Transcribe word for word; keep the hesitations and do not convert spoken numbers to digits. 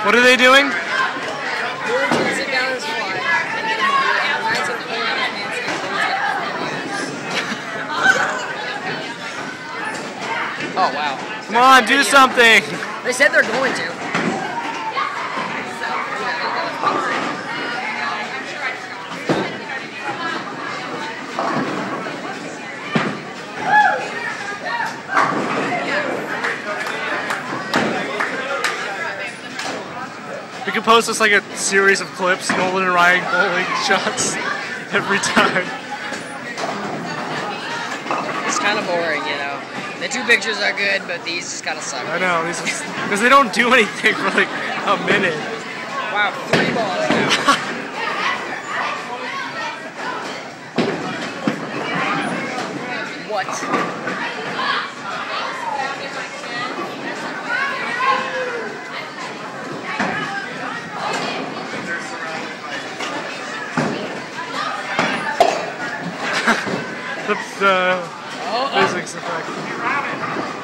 What are they doing? You're going to sit down and squat and get a ball, and the line's going to pull around his pants and he's going to Oh, wow. Come on, do something! They said they're going to. We could post this like a series of clips, Nolan and Ryan bowling shots every time. It's kind of boring, you know. The two pictures are good, but these just kind of suck. I know, these because they don't do anything for like a minute. Wow, three balls now. What? the the oh, physics effect.